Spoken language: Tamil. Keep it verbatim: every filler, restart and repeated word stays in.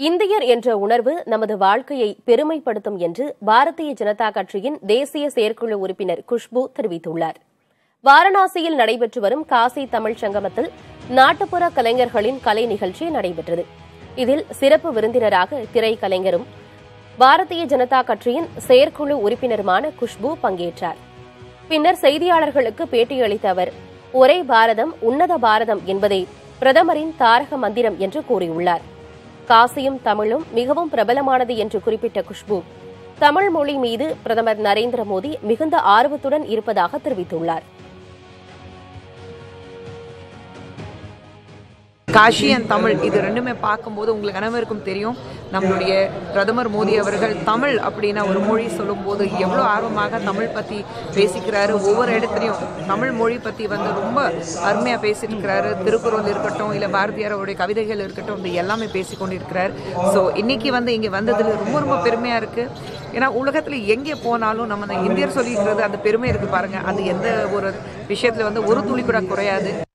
இந்தியர் என்ற உணர்வு நமது வாழ்க்கையை பெருமைப்படுத்தும் என்று பாரதிய ஜனதா கட்சியின் தேசிய செயற்குழு உறுப்பினர் குஷ்பு தெரிவித்துள்ளார். வாரணாசியில் நடைபெற்று வரும் காசி தமிழ் சங்கமத்தில் நாட்டுப்புற கலைஞர்களின் கலை நிகழ்ச்சி நடைபெற்றது. இதில் சிறப்பு விருந்தினராக திரைக்கலைஞரும் பாரதிய ஜனதா கட்சியின் செயற்குழு உறுப்பினருமான குஷ்பு பங்கேற்றார். பின்னர் செய்தியாளர்களுக்கு பேட்டியளித்த அவர், ஒரே பாரதம் உன்னத பாரதம் என்பதே பிரதமரின் தாரக மந்திரம் என்று கூறியுள்ளார். காசியும் தமிழும் மிகவும் பிரபலமானது என்று குறிப்பிட்ட குஷ்பு, தமிழ் மொழி மீது பிரதமர் நரேந்திர மோடி மிகுந்த ஆர்வத்துடன் இருப்பதாக தெரிவித்துள்ளார். காஷி அண்ட் தமிழ் இது ரெண்டுமே பார்க்கும்போது உங்களுக்கு அனைவருக்கும் தெரியும், நம்மளுடைய பிரதமர் மோடி அவர்கள் தமிழ் அப்படின்னா ஒரு மொழி சொல்லும்போது எவ்வளோ ஆர்வமாக தமிழ் பற்றி பேசிக்கிறாரு. ஒவ்வொரு இடத்துலையும் தமிழ் மொழி பற்றி வந்து ரொம்ப அருமையாக பேசிட்டு இருக்கிறாரு. திருக்குறள் இருக்கட்டும், இல்லை பாரதியாரோடைய கவிதைகள் இருக்கட்டும், இது எல்லாமே பேசி கொண்டு இருக்கிறார். ஸோ இன்னைக்கு வந்து இங்கே வந்ததில் ரொம்ப ரொம்ப பெருமையாக இருக்குது. ஏன்னா உலகத்தில் எங்கே போனாலும் நம்ம இந்தியர் சொல்லிக்கிறது அந்த பெருமை இருக்குது பாருங்கள், அது எந்த ஒரு விஷயத்தில் வந்து ஒரு துளி கூட குறையாது.